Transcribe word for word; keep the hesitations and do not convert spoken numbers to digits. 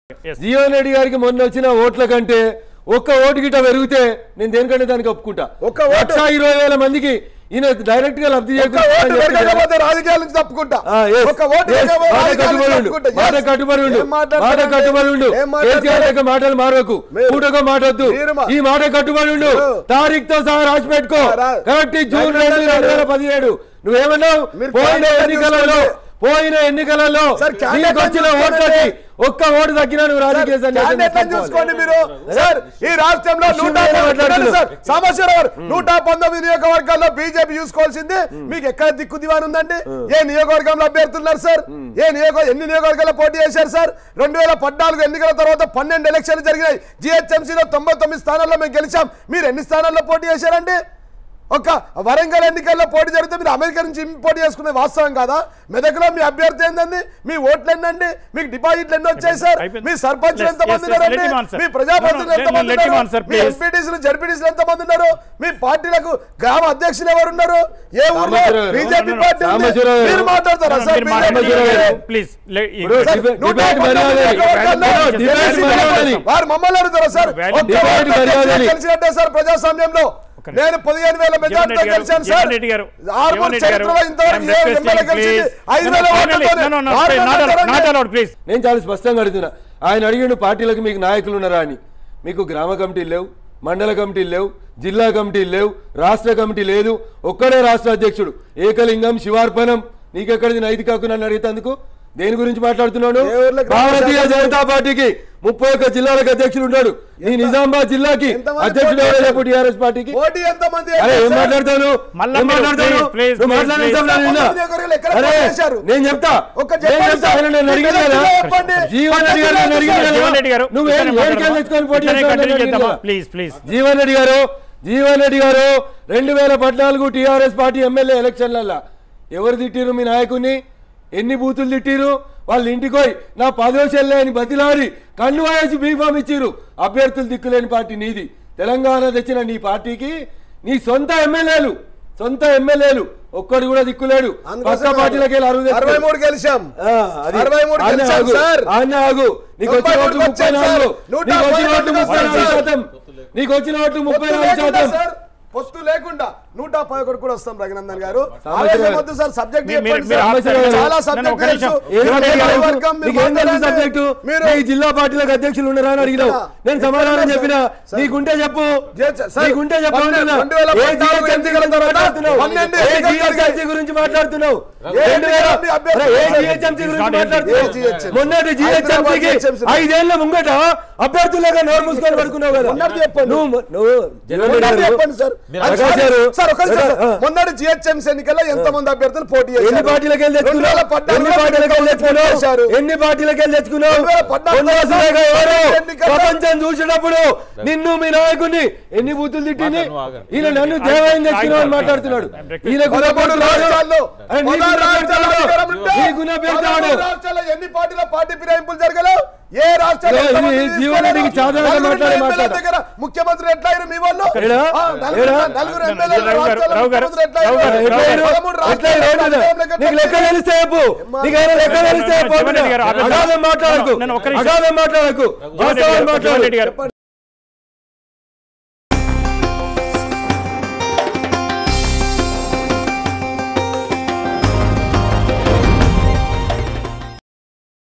జీవన్ రెడ్డి గారికి మొన్న వచ్చిన ఓట్ల కంటే ఒక్క ఓటు గిట పెరిగితే నేను దేనికంటే దానికి ఒప్పుకుంటా. ఒక్క ఓటు ఇరవై వేల మందికి ఈయన డైరెక్ట్ గా లబ్ధి రాజకీయాల నుంచి తప్పుకుంటా. మాటలు మారకు, పూటకో మాటొద్దు, ఈ మాట కట్టుబడి ఉండు. తారీఖు తో సహా రాసి పెట్టుకో. కరెక్ట్ జూన్ రెండు రెండు వేల పదిహేడు నువ్వేమన్నావు? పోయిన ఎన్నికలలో పోయిన ఎన్నికలలో నీకు వచ్చిన ఓట్లకి ఒక్క ఓటు తగ్గినా నువ్వు రాజకీయ చూసుకోండి. మీరు సార్ ఈ రాష్ట్రంలో నూట పంతొమ్మిది నియోజకవర్గాల్లో బీజేపీ చూసుకోవాల్సింది మీకు ఎక్కడ దిక్కు దివాన్ ఉందండి? ఏ నియోజకవర్గంలో అభ్యర్థులున్నారు సార్? ఏ నియోజక ఎన్ని నియోజకవర్గాల్లో పోటీ చేశారు సార్? రెండు వేల పద్నాలుగు ఎన్నికల తర్వాత పన్నెండు ఎలక్షన్లు జరిగినాయి. జిహెచ్ఎంసీలో తొంభై తొమ్మిది స్థానాల్లో మేము గెలిచాం. మీరు ఎన్ని స్థానాల్లో పోటీ చేశారండి? ఒక వరంగల్ ఎన్నికల్లో పోటీ జరిగితే మీరు అమెరికా నుంచి పోటీ చేసుకునే వాస్తవం కాదా? మెదక్లో మీ అభ్యర్థి ఏందండి? మీ ఓట్లు ఎన్నండి? మీకు డిపాజిట్లు ఎన్ని వచ్చాయి సార్? మీ సర్పంచ్లు ఎంతమంది ఉన్నారండి? మీ ప్రజాప్రతినిధులు ఎంతమంది ఉన్నారు? మీ ఎంపీటీసీలు జడ్పీటీసీలు ఎంతమంది ఉన్నారు? మీ పార్టీలకు గ్రామ అధ్యక్షులు ఎవరు ఉన్నారు? ఏ ఊర్లో బీజేపీ పార్టీ మీరు మాట్లాడతారా సార్? వారు మమ్మల్ని అడుగుతారా సార్? కలిసినట్టే సార్ ప్రజాస్వామ్యంలో. నేను పదిహేను వేల మెజార్టీతో గెలిచాను సార్. ఆర్మూర్ చరిత్రలో ఇంతవరకు ఏ ఎమ్మెల్యే గెలిచింది ఐదు వేల ఓట్లతోనే. నేను చాలా స్పష్టంగా అడుగుతున్నా. ఆయన అడిగిన పార్టీలకు మీకు నాయకులు ఉన్నారా అని. మీకు గ్రామ కమిటీలు లేవు, మండల కమిటీలు లేవు, జిల్లా కమిటీలు లేవు, రాష్ట్ర కమిటీ లేదు. ఒక్కడే రాష్ట్ర అధ్యక్షుడు ఏకలింగం శివార్పణం. నీకెక్కడిది నైతిక హక్కు నన్ను అడిగేందుకు? దేని గురించి మాట్లాడుతున్నాడు? భారతీయ జనతా పార్టీకి ముప్పై ఒక్క జిల్లాలకు అధ్యక్షుడు ఉన్నాడు. ఈ నిజామాబాద్ జిల్లాకి అధ్యక్షుడు ఎవరు? టీఆర్ఎస్ పార్టీకి. అరే ఏం మాట్లాడతాను? నేను చెప్తా. జీవన్ రెడ్డి గారు నువ్వేం తెచ్చుకొని పోటీ జీవన్ రెడ్డి గారు జీవన్ రెడ్డి గారు రెండు వేల పద్నాలుగు టీఆర్ఎస్ పార్టీ ఎమ్మెల్యే ఎలక్షన్లలో ఎవరు తిట్టిరు మీ నాయకుడిని? ఎన్ని బూతులు తిట్టిరు? వాళ్ళ ఇంటికి పోయి నా పదోశల్లే అని బతిలాడి కన్ను వాయేసి బీఫామ్ ఇచ్చిరు. అభ్యర్థులు దిక్కులేని పార్టీ నీది. తెలంగాణ తెచ్చిన నీ పార్టీకి నీ సొంత ఎమ్మెల్యేలు సొంత ఎమ్మెల్యేలు ఒక్కడు కూడా దిక్కులేడు. పక్క పార్టీలకి అరవై మూడు గెలిచాం. ఆగు. నీకు వచ్చిన ఓట్లు ముప్పై నాలుగు నీకు వచ్చిన ఓట్లు ముప్పై నాలుగు శాతం నీకు వచ్చిన ఓట్లు ముప్పై నాలుగు శాతం పొత్తు లేకుండా నూట పదకొండు కూడా వస్తాం. రఘునందన్ గారు సార్ సబ్జెక్ట్ చాలా సబ్జెక్టు. జిల్లా పార్టీలకు అధ్యక్షులు ఉన్నారా అని అడిగినావు. నేను సమాధానం చెప్పినా. నీకుంటే చెప్పు నీకుంటే చెప్పు గురించి మాట్లాడుతున్నావు. మొన్నటి జిహెచ్ఎంసీకి ఐదేళ్ల ముంగట అభ్యర్థులుగా నోరు మూసుకొని పడుకున్నావు కదా. నువ్వు నువ్వు చెప్పండి సార్. మొన్నటి జిహెచ్ఎంసీ ఎన్నికల్లో ఎంత మంది అభ్యర్థులు పోటీ చేశారు? ఎన్ని పార్టీలకు వెళ్ళి తెచ్చుకున్నావు? ఎన్ని పార్టీలకు వెళ్ళి తెచ్చుకున్నావు? ఎన్ని పార్టీలకు వెళ్ళి తెచ్చుకున్నావు? ప్రపంచం చూసినప్పుడు నిన్ను మీ నాయకుడిని ఎన్ని బూతులు తిట్టింది? ఈయన నన్ను దేవాలయం తెచ్చుకున్నావు అని మాట్లాడుతున్నాడు. ఈయన ఎన్ని పార్టీల పార్టీ ఫిరాయింపులు జరగలేవు? ఏ రాష్ట్రంలో జీవన్ రెడ్డికి సాధారణంగా మాట్లాడే మాట్లాడ ముఖ్యమంత్రి ఎట్లా అయినా మీ వాళ్ళు లెక్క తెలిస్తే చెప్పు. నీకైనా లెక్క తెలిస్తే మాట్లాడకు మాట్లాడకు మాట్లాడకు